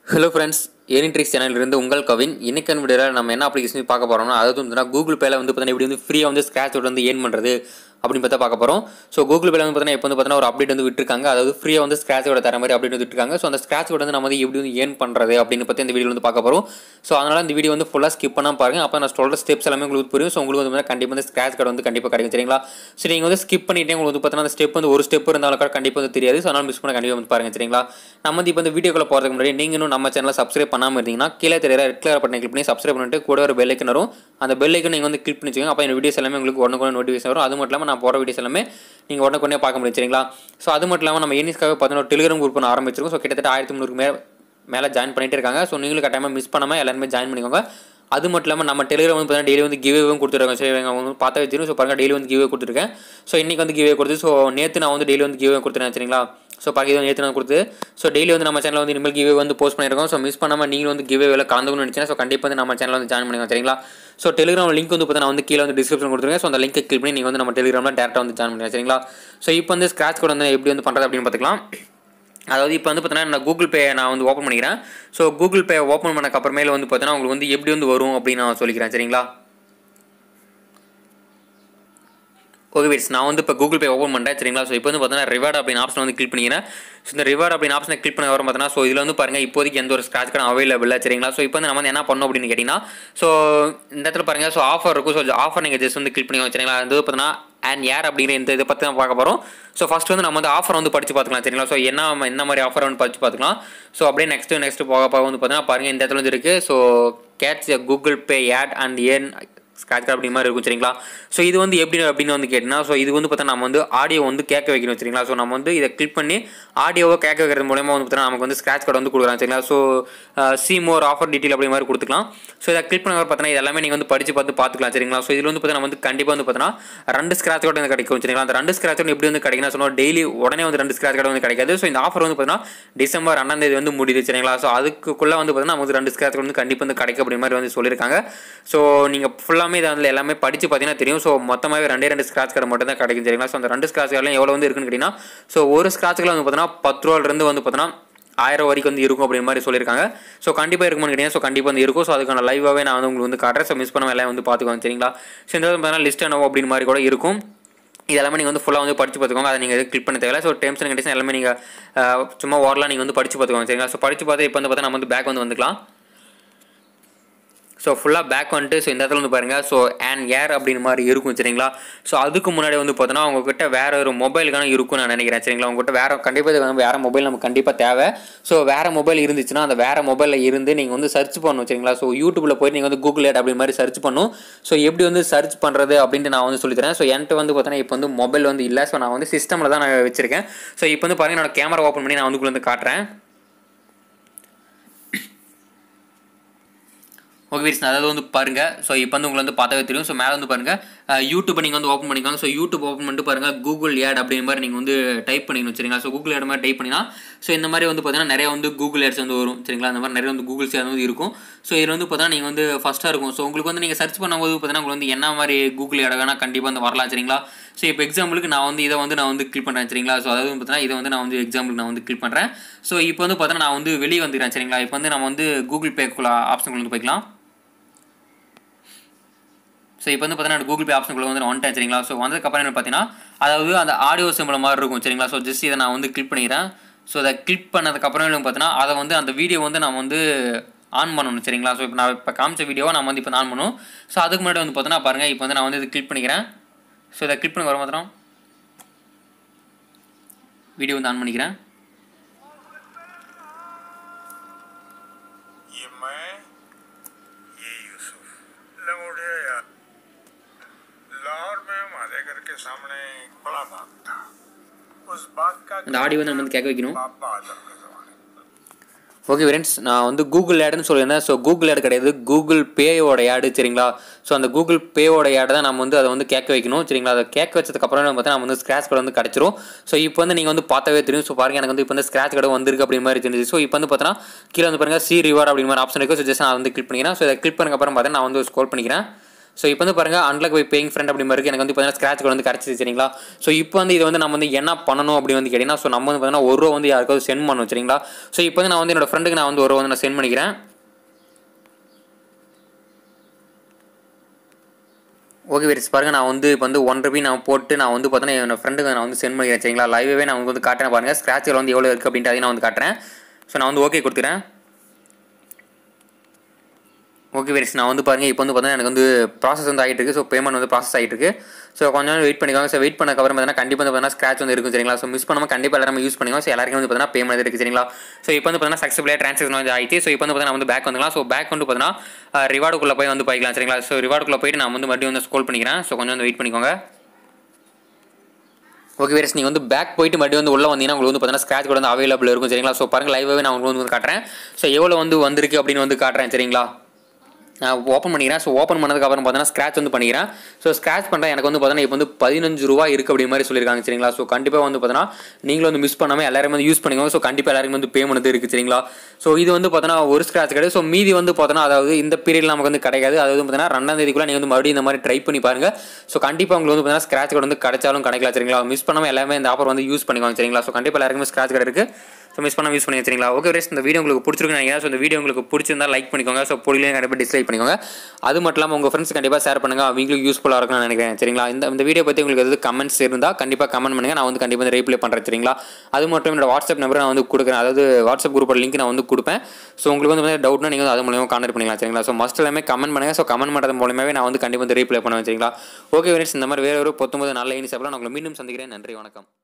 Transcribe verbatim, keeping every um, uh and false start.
Hello friends, Earning Tricks channel இருந்து உங்கள் கவின். இன்னைக்கான வீடியோல நம்ம என்ன அப்ளிகேஷன் பார்க்க போறோம்னா அதாவது வந்து கூகுள் பேல வந்து பார்த்தீங்கன்னா எப்படி வந்து ஃப்ரீயா வந்து ஸ்கிராட்ச் அவுட் வந்து ஏர்ன் பண்றது அப்படின்னு பார்த்தா பார்க்க போறோம். ஸோ கூகுள் பேல வந்து பார்த்தீங்கன்னா இப்போ வந்து பார்த்தீங்கன்னா ஒரு அப்டேட் வந்து விட்டுருக்காங்க. அதாவது ஃப்ரீயா வந்து ஸ்கிராட்ச் அவுட் தர மாதிரி அப்டேட் வந்து விட்டுருக்காங்க. ஸோ அந்த ஸ்கிராட்ச் அவுட் வந்து நம்ம வந்து எப்படி வந்து ஏர்ன் பண்றது அப்படின்னு பத்தி இந்த வீடியோல வந்து பார்க்க போறோம். ஸோ அதனால இந்த வீடியோ வந்து ஃபுல்லா ஸ்கிப் பண்ணாம பாருங்க. அப்போ நான் சொல்ற ஸ்டெப்ஸ் எல்லாமே உங்களுக்கு புரியும். ஸோ உங்களுக்கு வந்து கண்டிப்பா வந்து ஸ்கிராட்ச் கார்டு வந்து கண்டிப்பா கிடைக்கும் சரிங்களா. ஸோ நீங்க வந்து ஸ்கிப் பண்ணிட்டே உங்களுக்கு வந்து பார்த்தீங்கன்னா அந்த ஸ்டெப் வந்து ஒரு ஸ்டெப் இருந்தாலும் கூட கண்டிப்பா வந்து தெரியாது. ஸோ அதனால மிஸ் பண்ண கண்டிப்பா வந்து பாருங்க சரிங்களா. நம்ம வந்து இப்போ இந்த வீடியோக்குள்ள போறதுக்கு முன்னாடி நீங்க இன்னும் நம்ம சேனலை சப்ஸ்கிரைப் பண்ணாம இருந்தீங்கன்னா கீழே தெரியற ரெட் கலர் பட்டனை கிளிக் பண்ணி சப்ஸ்கிரைப் பண்ணிட்டு கூட ஒரு பெல் ஐக்கன் வரும். அந்த பெல் ஐக்கன் நீங்க வந்து கிளிக் பண்ணி வச்சுக்கோங்க. அப்போ இந்த வீடியோஸ் எல்லாமே உங்களுக்கு உடனுக்குடன் நோட்டிஃபிகேஷன் வரும். அது மட்டும் இல்லாமல் நான் போற வீடியோஸ் எல்லாமே நீங்க உடனுக்குடனே பார்க்க முடியும் சரிங்களா. ஸோ அது மட்டும் இல்லாமல் நம்ம எனிஸ்க்காக பார்த்தீங்கன்னா ஒரு டெலிகிராம் குரூப் ஒன்று ஆரம்பிச்சிருக்கோம். ஸோ கிட்டத்தட்ட ஆயிரத்தி முந்நூறு மேலே மேலே ஜாயின் பண்ணிட்டு இருக்காங்க. ஸோ நீங்களும் கட்டாயமாக மிஸ் பண்ணாமல் எல்லாருமே ஜாயின் பண்ணிக்கோங்க. அது மட்டும் இல்லாமல் நம்ம டெலிகிராம் வந்து பார்த்தீங்கன்னா டெய்லி வந்து கிவ்வேவும் கொடுத்துருக்காங்க. சரி அவங்க பார்த்தா வச்சிருக்கோம். ஸோ பாருங்க டெய்லி வந்து கிவ்வே கொடுத்துருக்கேன். ஸோ இன்னைக்கு வந்து கிவ்வே கொடுத்து ஸோ நேற்று நான் வந்து டெய்லி வந்து கிவ்வே கொடுத்துருக்கேன் சரிங்களா. ஸோ பாக்கி இது நேற்று நான் கொடுத்து ஸோ டெய்லி வந்து நம்ம சேனலில் வந்து இனிமேல் கிவ்வே வந்து போஸ்ட் பண்ணியிருக்கோம். ஸோ மிஸ் பண்ணாமல் நீங்களும் வந்து கிவ்வேல கலந்துக்கணும்னு நினச்சினா ஸோ கண்டிப்பாக வந்து நம்ம சேனலில் வந்து ஜாயின் பண்ணிக்கோங்க சரிங்களா. ஸோ டெலிகிராம் லிங்க் வந்து பார்த்தீங்கன்னா வந்து கீழே வந்து டிஸ்கிரிப்ஷன் கொடுத்துருக்கேன். ஸோ அந்த லிங்க் கிளிக் பண்ணி நீங்கள் வந்து நம்ம டெலிகிராமில் டேரெக்டாக வந்து ஜாயின் பண்ணுங்க சரிங்களா. ஸோ இப்போ வந்து ஸ்கிராட்ச் கோட் வந்து எப்படி வந்து பண்ணுறது அப்படின்னு பார்த்துக்கலாம். அதாவது இப்போ வந்து பார்த்தீங்கன்னா நான் கூகுள் பே நான் வந்து ஓப்பன் பண்ணிக்கிறேன். ஸோ கூகுள் பே ஓப்பன் பண்ணக்கு அப்புறமேல வந்து பார்த்தீங்கன்னா உங்களுக்கு வந்து எப்படி வந்து வரும் அப்படின்னு நான் சொல்லிக்கிறேன் சரிங்களா. ஓகே வீட்ஸ் நான் வந்து இப்போ கூகுள் பே ஓப்பன் பண்ணுறேன் சரிங்களா. ஸோ இப்போ வந்து பார்த்தீங்கன்னா ரிவார்ட் அப்படின்னு ஆப்ஷன் வந்து கிளிக் பண்ணிக்கிறேன். ஸோ இந்த ரிவார்ட் அப்படின்னு ஆப்ஷனை கிளிக் பண்ண வரும் பார்த்தீங்கன்னா ஸோ இதில் வந்து பாருங்கள் இப்போதைக்கு எந்த ஒரு ஸ்கிராட்ச் கார்டு அவைலபிள் சரிங்களா. ஸோ இப்போ வந்து நம்ம வந்து என்ன பண்ணணும் அப்படின்னு கேட்டிங்கன்னா ஸோ இந்த இடத்துல பாருங்கள் ஸோ ஆஃபர் இருக்கும். ஸோ ஆஃபர் நீங்கள் ஜஸ்ட் வந்து கிளிக் பண்ணிக்கோங்க சரிங்களா. அது பார்த்தீங்கன்னா அண்ட் யார் அப்படிங்கிற இந்த இதை பற்றி தான் பார்க்க போகிறோம். ஸோ ஃபஸ்ட் வந்து நம்ம வந்து ஆஃபர் வந்து படித்து பார்த்துக்கலாம் சரிங்களா. ஸோ என்ன என்ன மாதிரி ஆஃபர் வந்து படித்து பார்த்துக்கலாம். ஸோ அப்படியே நெக்ஸ்ட்டு நெக்ஸ்ட்டு போக போக வந்து பார்த்தீங்கன்னா பாருங்கள் இந்த இடத்துல வந்து இருக்குது. So catch Google Pay ad and earn scratch card அப்படி மாதிரி இருக்கும் சரிங்களா. ஸோ இது வந்து எப்படி அப்படின்னு வந்து கேட்டிங்கன்னா ஸோ இது வந்து பார்த்தா நம்ம வந்து ஆடியோ வந்து கேட்க வைக்கணும் சரிங்களா. ஸோ நம்ம வந்து இதை கிளிக் பண்ணி ஆடியோவை கேட்க வைக்கிறது மூலமாக வந்து பார்த்தீங்கன்னா நமக்கு வந்து ஸ்கிராட்ச் கார்டு வந்து கொடுக்குறாங்க சரிங்களா. So see more offer detail அப்படி மாதிரி கொடுத்துக்கலாம். ஸோ இதை கிளிக் பண்ண பார்த்தீங்கன்னா இது எல்லாமே நீங்கள் வந்து படித்து பார்த்து பார்த்துக்கலாம் சரிங்களா. ஸோ இதில் வந்து பார்த்தீங்கன்னா வந்து கண்டிப்பாக வந்து பார்த்தீங்கன்னா ரெண்டு ஸ்கிராட்ச் கார்டு வந்து கிடைக்கும் சரிங்களா. அந்த ரெண்டு ஸ்கிராட்ச் கார்டு எப்படி வந்து கிடைக்குன்னா சொன்னால் டெய்லி உடனே வந்து ரெண்டு ஸ்கிராட்ச் கார்டு வந்து கிடைக்காது. ஸோ இந்த ஆஃபர் வந்து பார்த்தீங்கன்னா டிசம்பர் ரெண்டாம் தேதி வந்து முடியுது சரிங்களா. ஸோ அதுக்குள்ளே வந்து பார்த்தீங்கன்னா நமக்கு ரெண்டு ஸ்கிராட்ச் கார்டு வந்து கண்டிப்பாக வந்து கிடைக்கும் அப்படி மாதிரி வந்து சொல்லியிருக்காங்க. ஸோ நீங்கள் ஃபுல்லாமே இதை வந்து எல்லாமே படித்து பார்த்தீங்கன்னா தெரியும். ஸோ மொத்தமாகவே ரெண்டே ரெண்டு ஸ்கிராட்ச் கார்டு மட்டும் தான் கிடைக்கும் சரிங்களா. ஸோ அந்த ரெண்டு ஸ்கிராட்ச் கார்டுலாம் எவ்வளோ வந்து இருக்குன்னு கேட்டிங்கன்னா ஸோ ஒரு ஸ்கிராட்ச் கார்டு வந்து பார்த்தீங்கன்னா பத்து ரூபாயிலிருந்து வந்து பார்த்தீங்கன்னா ஆயிரம் வரைக்கும் வந்து இருக்கும் அப்படின்ற மாதிரி சொல்லியிருக்காங்க. ஸோ கண்டிப்பாக இருக்கும்னு கேட்டிங்கன்னா ஸோ கண்டிப்பாக வந்து இருக்கும். ஸோ அதுக்கான லைவாகவே நான் வந்து உங்களுக்கு வந்து காட்டுறேன். ஸோ மிஸ் பண்ண எல்லாம் வந்து பார்த்துக்கோங்க சரிங்களா. ஸோ இந்த பார்த்தீங்கன்னா லிஸ்ட் என்னவோ அப்படின்னு மாதிரி கூட இருக்கும். இதெல்லாமே நீங்கள் வந்து ஃபுல்லாக வந்து படித்து பார்த்துக்கோங்க. அதை நீங்கள் கிளிக் பண்ண தேவையில்லை. ஸோ டேர்ம்ஸ் அண்ட் கண்டிஷன் எல்லாமே நீங்கள் சும்மா ஓரலாம் நீங்கள் வந்து படித்து பார்த்துக்கோங்க சரிங்களா. ஸோ படித்து பார்த்து இப்போ வந்து பார்த்தா நம்ம வந்து பேக் வந்து வந்துக்கலாம். ஸோ ஃபுல்லாக பேக் வந்துட்டு ஸோ இந்த இடத்துல வந்து பாருங்கள் ஸோ அண்ட் ஏர் அப்படின்னு மாதிரி இருக்கும் சரிங்களா. ஸோ அதுக்கு முன்னாடி வந்து பார்த்தோன்னா உங்ககிட்ட வேறு ஒரு மொபைலுக்கான இருக்கும்னு நான் நினைக்கிறேன் சரிங்களா. உங்கள்கிட்ட வேறு கண்டிப்பாக வேறு மொபைல் நமக்கு கண்டிப்பாக தேவை. ஸோ வேறு மொபைல் இருந்துச்சுன்னா அந்த வேறு மொபைலில் இருந்து நீங்கள் வந்து சர்ச் பண்ணணும் சரிங்களா. ஸோ யூடியூப்பில் போய்ட்டு நீங்கள் வந்து கூகுள் ஆட் அப்படி மாதிரி சர்ச் பண்ணணும். ஸோ எப்படி வந்து சர்ச் பண்ணுறது அப்படின்ட்டு நான் வந்து சொல்லித்தரேன். ஸோ என்கிட்ட வந்து பார்த்தோன்னா இப்போ வந்து மொபைல் வந்து இல்லை. ஸோ நான் வந்து சிஸ்டமில் தான் நான் வச்சிருக்கேன். ஸோ இப்போ வந்து பாருங்கள் என்னோட கேமரா ஓப்பன் பண்ணி நான் வந்து வந்து காட்டுறேன். ஓகே வீட்ஸ் அதாவது வந்து பாருங்கள். ஸோ இப்போ வந்து உங்களுக்கு வந்து பார்த்தாவே தெரியும். ஸோ மேலே வந்து பாருங்கள் யூடியூப்பை நீங்கள் வந்து ஓப்பன் பண்ணிக்கோங்க. ஸோ யூடியூப் ஓப்பன் பண்ணிட்டு பாருங்கள் கூகுள் ஆட் அப்படிங்கிற மாதிரி நீங்கள் வந்து டைப் பண்ணிக்கணும் சரிங்களா. ஸோ கூகுள் ஆட் மாதிரி டைப் பண்ணினா ஸோ இந்த மாதிரி வந்து பார்த்தீங்கன்னா நிறைய வந்து கூகுள் ஆட்ஸ் வந்து வரும் சரிங்களா. அந்த மாதிரி நிறைய வந்து கூகுள்ஸ் வந்து இருக்கும். ஸோ இதில் வந்து பார்த்தீங்கன்னா நீங்கள் வந்து ஃபஸ்ட்டாக இருக்கும். ஸோ உங்களுக்கு வந்து நீங்கள் சர்ச் பண்ணும்போது பார்த்தீங்கன்னா உங்களுக்கு வந்து என்ன மாதிரி கூகுள் ஆட் வேணால் கண்டிப்பாக வந்து வரலாம் சரிங்களா. ஸோ இப்போ எக்ஸாம்பிளுக்கு நான் வந்து இதை வந்து நான் வந்து கிளிக் பண்ணுறேன் சரிங்களா. ஸோ அதாவது பார்த்தீங்கன்னா இதை வந்து நான் வந்து எக்ஸாம்பிளுக்கு நான் வந்து கிளிக் பண்ணுறேன். ஸோ இப்போ வந்து பார்த்தீங்கன்னா நான் வந்து வெளியே வந்துக்கிறேன் சரிங்களா. இப்போ வந்து நம்ம வந்து கூகுள் பேக்குள்ள ஆப்ஷனுக்குள்ள வந்து போய்க்கலாம். ஸோ இப்போ வந்து பார்த்தீங்கன்னா கூகுள் பே ஆப்ஷனுக்குள்ள வந்து நான் வந்துட்டேன் சரிங்களா. ஸோ வந்ததுக்கப்புறம் என்ன பார்த்தீங்கன்னா அதாவது அந்த ஆடியோ சிம்பிள் மாதிரி இருக்கும் சரிங்களா. ஸோ ஜஸ்ட் இதை நான் வந்து கிளிக் பண்ணிக்கிறேன். ஸோ அதை கிளிக் பண்ணதுக்கப்புறம் பார்த்தீங்கன்னா அதை வந்து அந்த வீடியோ வந்து நம்ம வந்து ஆன் பண்ணணும் சரிங்களா. ஸோ இப்போ நான் இப்போ காமிச்ச வீடியோவை நம்ம வந்து இப்போ ஆன் பண்ணணும். ஸோ அதுக்கு முன்னாடி வந்து பார்த்தீங்கன்னா பாருங்கள் இப்போ வந்து நான் வந்து இது கிளிக் பண்ணிக்கிறேன். ஸோ இதை கிளிக் பண்ணி வர மாத்திரம் வீடியோ வந்து ஆன் பண்ணிக்கிறேன். அந்த ஆடியோ வந்து நம்ம வந்து கேட்க வைக்கணும். ஓகே ஃப்ரெண்ட்ஸ் நான் வந்து கூகுள் ஆடுன்னு சொல்லியிருந்தேன். ஸோ கூகுள் ஆடு கிடையாது கூகுள் பேயோட ஆடு சரிங்களா. ஸோ அந்த கூகுள் பேயோட ஆடு தான் நம்ம வந்து அதை வந்து கேட்க வைக்கணும் சரிங்களா. அதை கேட்க வச்சதுக்கப்புறம் பார்த்தா நம்ம வந்து ஸ்கிராட்ச் கார்டு வந்து கிடச்சிரும். ஸோ இப்போ வந்து நீங்கள் வந்து பார்த்தாவே தெரியும். ஸோ பாருங்கள் எனக்கு வந்து இப்போ வந்து ஸ்கிராட்ச் கார்டு வந்திருக்கு அப்படி மாதிரி இருந்துச்சு. ஸோ இப்போ வந்து பார்த்தீங்கன்னா கீழே வந்து பாருங்கள் சி ரிவார்ட் அப்படி மாதிரி ஆப்ஷன் இருக்குது. ஸோ ஜஸ்ட் நான் வந்து கிளிக் பண்ணிக்கிறேன். ஸோ இதை கிளிக் பண்ணதுக்கப்புறம் பார்த்தா நான் வந்து ஸ்க்ரோல் பண்ணிக்கிறேன். ஸோ இப்போ வந்து பாருங்கள் அன்லாக் பை பேயிங் ஃப்ரெண்ட் அப்படி மாதிரி எனக்கு வந்து பார்த்தீங்கன்னா ஸ்க்ராட்ச் கார்டு வந்து கிடச்சிது சரிங்களா. ஸோ இப்போ வந்து இது வந்து நம்ம வந்து என்ன பண்ணணும் அப்படின்னு வந்து கேட்டிங்கன்னா, ஸோ நம்ம வந்து பார்த்தீங்கன்னா ஒரு ரூபா வந்து யாருக்காவது சென்ட் பண்ணணும் சரிங்களா. ஸோ இப்போ வந்து நான் வந்து என்னோட ஃப்ரெண்டுக்கு நான் வந்து ஒரு ரூபா வந்து நான் சென்ட் பண்ணிக்கிறேன். ஓகே வெரிஸ் பாருங்கள், நான் வந்து இப்போ வந்து ஒன் ருபி நான் போட்டு நான் வந்து பார்த்தீங்கன்னா என்னோட ஃப்ரெண்டுக்கு நான் வந்து சென்ட் பண்ணிக்கிறேன் சரிங்களா. லைவே நான் வந்து காட்டுறேன் பாருங்கள், ஸ்க்ராட்ச் கார்டு வந்து எவ்வளோ இருக்குது அப்படின்ட்டு அதையும் நான் வந்து காட்டுறேன். ஸோ நான் வந்து ஓகே கொடுத்துறேன். ஓகே வெரிஸ் நான் வந்து பாருங்கள் இப்போ வந்து பார்த்தீங்கன்னா எனக்கு வந்து ப்ராசஸ் வந்து ஆகிட்டு இருக்குது. ஸோ பேமெண்ட் வந்து ப்ராசஸ் ஆகிட்டு இருக்குது. ஸோ கொஞ்சம் நேரம் வெயிட் பண்ணிக்கோங்க. ஸோ வெயிட் பண்ணக்கப்புறம் பார்த்தீங்கன்னா கண்டிப்பாக வந்து பார்த்தீங்கன்னா ஸ்க்ராட்ச் வந்து இருக்கும் சரிங்களா. ஸோ மிஸ் பண்ணாமல் கண்டிப்பாக எல்லாரும் யூஸ் பண்ணிக்கோங்க. ஸோ எல்லாருக்கும் வந்து பார்த்தீங்கன்னா பேமெண்ட் இருக்குது சரிங்களா. ஸோ இப்போ வந்து பார்த்தீங்கன்னா சக்ஸஸ்ஃபுல்லாக ட்ரான்சாக்ஷன் வந்து ஆகிட்டு. ஸோ இப்போ வந்து பார்த்தீங்கன்னா வந்து பேக் வந்துக்கலாம். ஸோ பேக் வந்து பார்த்தீங்கன்னா ரிவார்டுக்குள்ளே போய் வந்து போய்க்கலாம் சரிங்களா. ஸோ ரிவார்டுக்குள்ளே போயிட்டு நான் வந்து மறுபடியும் வந்து ஸ்க்ரோல் பண்ணிக்கிறேன். ஸோ கொஞ்சம் வந்து வெயிட் பண்ணிக்கோங்க. ஓகே வேறு நீங்கள் வந்து பேக் போயிட்டு மறுபடியும் வந்து உள்ளே வந்தீங்கன்னா உங்களுக்கு வந்து பார்த்தீங்கன்னா ஸ்க்ராட்ச் கூட வந்து அவைலபிள் இருக்கும் சரிங்களா. ஸோ பாருங்கள் லைவாகவே நான் உங்களுக்கு வந்து காட்டுறேன். ஸோ எவ்வளோ வந்து வந்திருக்கு அப்படின்னு வந்து காட்டுறேன் சரிங்களா. நான் ஓப்பன் பண்ணிக்கிறேன். ஸோ ஓப்பன் பண்ணதுக்கப்புறம் பார்த்தீங்கன்னா ஸ்க்ராட்ச் வந்து பண்ணிக்கிறேன். ஸோ ஸ்க்ராட்ச் பண்ணுறேன் எனக்கு வந்து பார்த்தீங்கன்னா இப்போ வந்து பதினஞ்சு ரூபா இருக்குது அப்படி மாதிரி சொல்லியிருக்காங்க சரிங்களா. ஸோ கண்டிப்பாக வந்து பார்த்தீங்கன்னா நீங்களும் வந்து மிஸ் பண்ணாமல் எல்லாருமே வந்து யூஸ் பண்ணிக்கோங்க. ஸோ கண்டிப்பாக எல்லாருமே வந்து பேமெண்ட் வந்து இருக்குது சரிங்களா. ஸோ இது வந்து பார்த்தீங்கன்னா ஒரு ஸ்க்ராட்ச் கிடையாது. ஸோ மீதி வந்து பார்த்தீங்கன்னா அதாவது இந்த பீரியட் நமக்கு வந்து கிடைக்காது. அதாவது பார்த்தீங்கன்னா ரெண்டாம் தேதிக்குள்ளே நீங்கள் வந்து மறுபடியும் இந்த மாதிரி ட்ரை பண்ணி பாருங்கள். ஸோ கண்டிப்பாக உங்களுக்கு வந்து பார்த்தீங்கன்னா ஸ்க்ராட்ச் கார்டு வந்து கிடைச்சாலும் கிடைக்கலாம் சரிங்களா. மிஸ் பண்ணாமல் எல்லாமே இந்த ஆஃபர் வந்து யூஸ் பண்ணிக்கோங்க சரிங்களா. ஸோ கண்டிப்பாக எல்லாருக்குமே ஸ்க்ராட்ச் கார்டு இருக்குது. ஸோ மிஸ் பண்ணாமல் யூஸ் பண்ணி வச்சிங்களா. ஓகே ஃப்ரெண்ட்ஸ், இந்த வீடியோ உங்களுக்கு பிடிச்சிருக்குன்னு நினைக்கிறேன். ஸோ இந்த வீடியோ உங்களுக்கு பிடிச்சிருந்தா லைக் பண்ணிக்கோங்க. ஸோ பிடிக்கலையும் கண்டிப்பாக டிஸ்லைக் பண்ணிக்கோங்க. அது மட்டும் இல்லாமல் உங்கள் ஃப்ரெண்ட்ஸ் கண்டிப்பாக ஷேர் பண்ணுங்கள், அவங்களுக்கு யூஸ்ஃபுல்லாக இருக்கும்னு நினைக்கிறேன் சரிங்களா. இந்த இந்த வீடியோ பற்றி உங்களுக்கு எதாவது கமெண்ட்ஸ் இருந்தால் கண்டிப்பாக கமெண்ட் பண்ணுங்கள். நான் வந்து கண்டிப்பாக வந்து ரீப்ளை பண்ணுறேன் சரிங்களா. அது மட்டும் என்னோட வாட்ஸ்அப் நம்பரை நான் வந்து கொடுக்குறேன். அதாவது வாட்ஸ்அப் குரூப்போட லிங்க் நான் வந்து கொடுப்பேன். ஸோ உங்களுக்கு வந்து டவுட்னா நீங்கள் வந்து அது மூலமாக கான்டாக்ட் பண்ணிக்கலாம் சரிங்களா. ஸோ மஸ்ட் எல்லாமே கமெண்ட் பண்ணுங்கள். ஸோ கமெண்ட் பண்ணுறது மூலமாகவே நான் வந்து கண்டிப்பாக வந்து ரீப்ளை பண்ணுவேன் சரிங்களா. ஓகே ஃப்ரெண்ட்ஸ், இந்த மாதிரி வேறு ஒரு பத்தொன்பது நல்ல இனிஷியபிளாக நான் உங்களை மீண்டும் சந்திக்கிறேன். நன்றி, வணக்கம்.